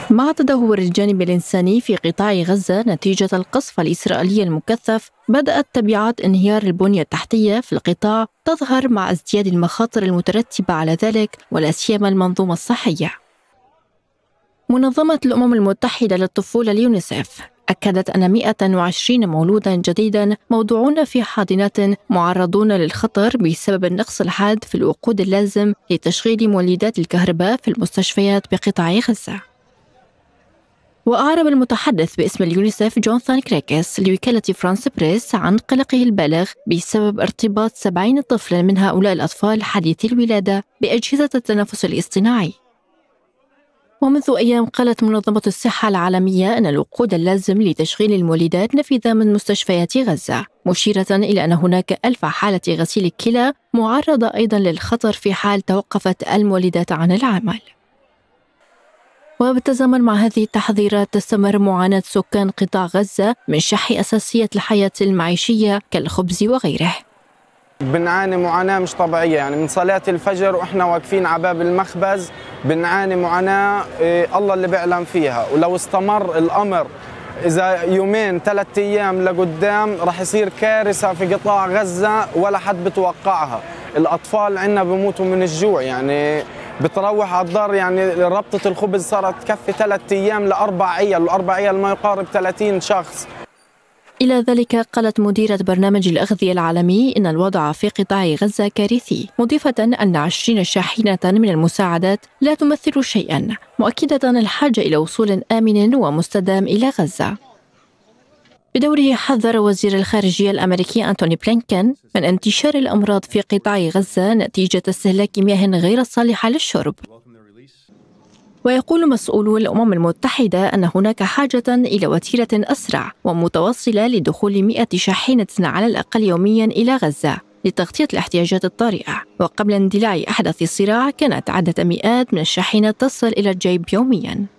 مع تدهور الجانب الإنساني في قطاع غزة نتيجة القصف الإسرائيلي المكثف، بدأت تبعات انهيار البنية التحتية في القطاع تظهر مع ازدياد المخاطر المترتبة على ذلك، ولا سيما المنظومة الصحية. منظمة الأمم المتحدة للطفولة اليونيسف أكدت أن 120 مولودا جديدا موضوعون في حاضنات معرضون للخطر بسبب النقص الحاد في الوقود اللازم لتشغيل مولدات الكهرباء في المستشفيات بقطاع غزة. وأعرب المتحدث باسم اليونيسف جوناثان كريكس لوكالة فرانس بريس عن قلقه البالغ بسبب ارتباط 70 طفلا من هؤلاء الأطفال حديثي الولادة بأجهزة التنفس الاصطناعي. ومنذ أيام قالت منظمة الصحة العالمية أن الوقود اللازم لتشغيل المولدات نفذ من مستشفيات غزة، مشيرة إلى أن هناك 1000 حالة غسيل كلى معرضة أيضا للخطر في حال توقفت المولدات عن العمل. وبالتزامن مع هذه التحذيرات تستمر معاناة سكان قطاع غزة من شح أساسيات الحياة المعيشية كالخبز وغيره. بنعاني معاناة مش طبيعية، يعني من صلاة الفجر وإحنا واقفين على باب المخبز بنعاني معاناة الله اللي بيعلم فيها، ولو استمر الأمر إذا يومين 3 أيام لقدام رح يصير كارثة في قطاع غزة ولا حد بتوقعها. الأطفال عنا بموتوا من الجوع، يعني بتروح على الدار، يعني ربطة الخبز صارت تكفي 3 أيام ل4 عيال، و4 عيال ما يقارب 30 شخص. إلى ذلك قالت مديرة برنامج الأغذية العالمي إن الوضع في قطاع غزة كارثي، مضيفة أن 20 شاحنة من المساعدات لا تمثل شيئا، مؤكدة الحاجة إلى وصول آمن ومستدام إلى غزة. بدوره حذر وزير الخارجية الأمريكي أنتوني بلينكن من انتشار الأمراض في قطاع غزة نتيجة استهلاك مياه غير صالحة للشرب. ويقول مسؤولو الأمم المتحدة أن هناك حاجة إلى وتيرة أسرع ومتواصلة لدخول 100 شاحنة على الأقل يوميا إلى غزة لتغطية الاحتياجات الطارئة. وقبل اندلاع أحداث الصراع كانت عدة مئات من الشاحنات تصل إلى الجيب يوميا.